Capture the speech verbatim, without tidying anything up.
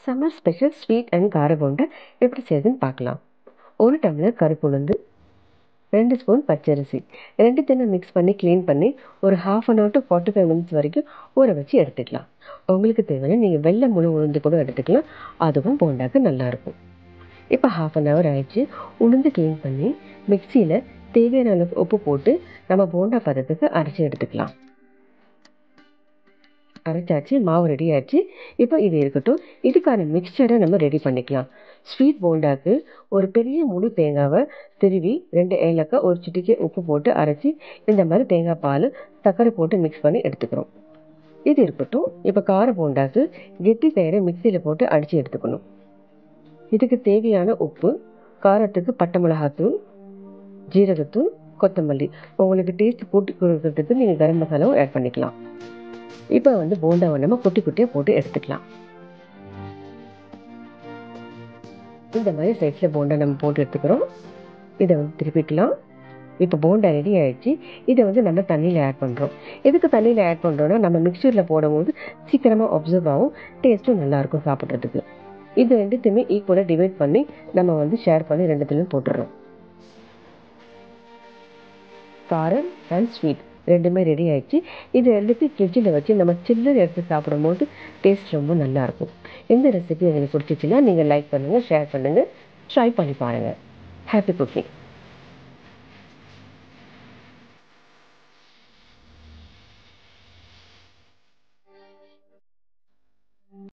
Summer special sweet and கார போண்டா எப்படி செய்யுதுன்னு பார்க்கலாம். ஒரு டம்ளர் கருப்பு உளுந்து, ரெண்டு ஸ்பூன் பச்சரிசி, ரெண்டுத்தையும் மிக்ஸ் பண்ணி க்ளீன் பண்ணி ஒரு half an hour to forty five minutes வரைக்கும் ஊற வச்சு எடுத்துக்கலாம். உங்களுக்கு தேவையான நீங்கள் வெள்ளை முழு உளுந்து கூட எடுத்துக்கலாம், அதுவும் போண்டாக்கு நல்லாயிருக்கும். இப்போ ஹாஃப் அன் ஹவர் ஆயிடுச்சு. உளுந்து க்ளீன் பண்ணி மிக்சியில் தேவையான அளவு உப்பு போட்டு நம்ம போண்டா பதத்துக்கு அரைச்சி எடுத்துக்கலாம். அரைச்சாச்சு, மாவு ரெடி ஆயிடுச்சு. இப்போ இது இருக்கட்டும். இதுக்கான மிக்சரை நம்ம ரெடி பண்ணிக்கலாம். ஸ்வீட் போண்டாக்கு ஒரு பெரிய முழு தேங்காவை திருவி ரெண்டு ஏலக்காய் ஒரு சிட்டிக்கை உப்பு போட்டு அரைச்சி இந்த மாதிரி தேங்காய் பால் சர்க்கரை போட்டு மிக்ஸ் பண்ணி எடுத்துக்கிறோம். இது இருக்கட்டும். இப்போ கார போண்டாக்கு கெட்டி தயிரை மிக்சியில் போட்டு அடித்து எடுத்துக்கணும். இதுக்கு தேவையான உப்பு, காரத்துக்கு பட்டை மிளகாத்தூள், ஜீரகத்தூள், கொத்தமல்லி, உங்களுக்கு டேஸ்ட் கூட்டி கொடுக்கறதுக்கு நீங்கள் கரம் மசாலாவும் ஆட் பண்ணிக்கலாம். இப்போ வந்து போண்டாவை நம்ம குட்டி குட்டியாக போட்டு எடுத்துக்கலாம். இந்த மாதிரி சைஸில் போண்டா நம்ம போட்டு எடுத்துக்கிறோம். இதை வந்து திருப்பிக்கலாம். இப்போ போண்டா ரெடி ஆகிடுச்சு. இதை வந்து நம்ம தண்ணியில் ஆட் பண்ணுறோம். எதுக்கு தண்ணியில் ஆட் பண்ணுறோன்னா நம்ம மிக்சரில் போடும்போது சீக்கிரமாக அப்சர்வ் ஆகும், டேஸ்ட்டும் நல்லாயிருக்கும் சாப்பிட்றதுக்கு. இது ரெண்டுத்தையுமே ஈக்குவலாக டிவைட் பண்ணி நம்ம வந்து ஷேர் பண்ணி ரெண்டுத்துலையும் போட்டுடுறோம். காரம் அண்ட் ஸ்வீட் ரெண்டுமே ரெடி ஆகிடுச்சு. இது ரெண்டுத்தையும் ஃப்ரிட்ஜில் வச்சு நம்ம சில்லர் எடுத்து சாப்பிடும்போது டேஸ்ட் ரொம்ப நல்லாயிருக்கும். இந்த ரெசிபி எனக்கு பிடிச்சிச்சின்னா நீங்கள் லைக் பண்ணுங்கள், ஷேர் பண்ணுங்கள், ட்ரை பண்ணி பாருங்கள். Happy cooking.